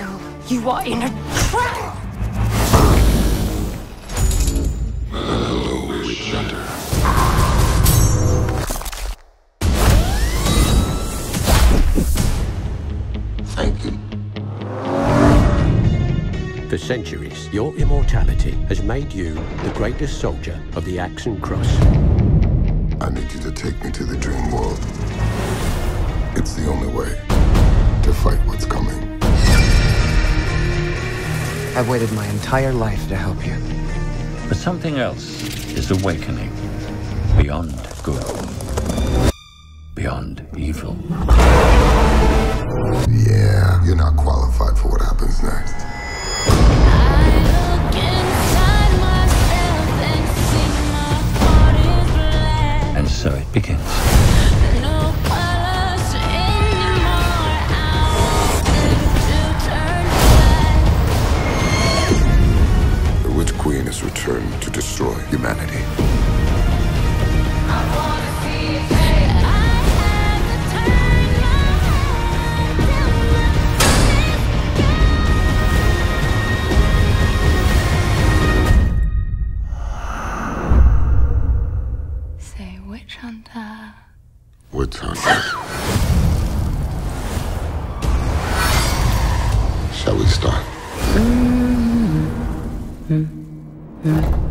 Still, you are in a trap! Hello, witch hunter. Thank you. For centuries, your immortality has made you the greatest soldier of the axe and cross. I need you to take me to the dream world. It's the only way to fight what's coming. I've waited my entire life to help you. But something else is awakening. Beyond good. Beyond evil. Yeah, you're not qualified for what happens next. And so it begins. The Witch Queen is returned to destroy humanity. Say witch hunter. Witch hunter. Shall we start?